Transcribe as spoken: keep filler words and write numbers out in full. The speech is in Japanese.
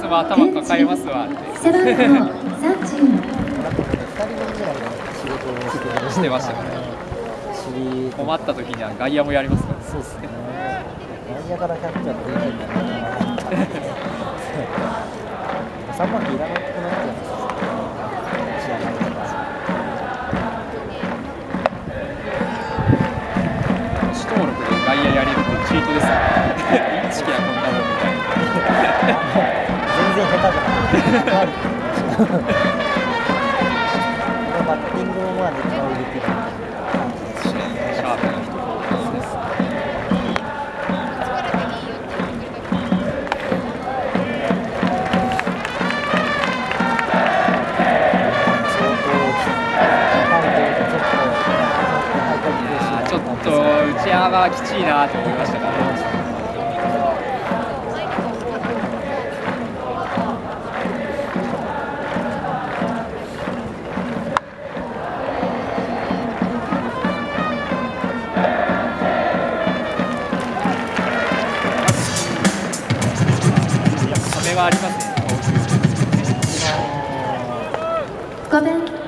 も頭抱えますわって背番号さんじゅう。 してましたからね。困った時には外野もやりますから。 そうですね。外野からキャッチャーってできるんだな。さんばんいらなくなっちゃうんですよ。試合前とか。 主登録で外野やれるってチートですね。インチキなこんなもんみたいな。 全然下手じゃない。バッティングもまあできる。 シャープな人ですね。ちょっと内山はきちいなと思いましたからね。壁はありますね。 ごばん